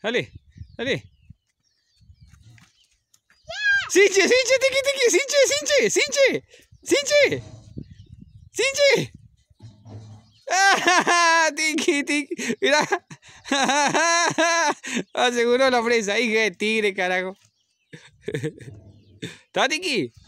Dale, dale. ¡Cinche, cinche, tiqui, tiqui! ¡Cinche, cinche, cinche! ¡Cinche! ¡Cinche! ¡Ah! ¡Tiqui, tiqui! ¡Mira! Aseguró la presa. ¡Hija de tigre, carajo! ¿Está, Tiqui?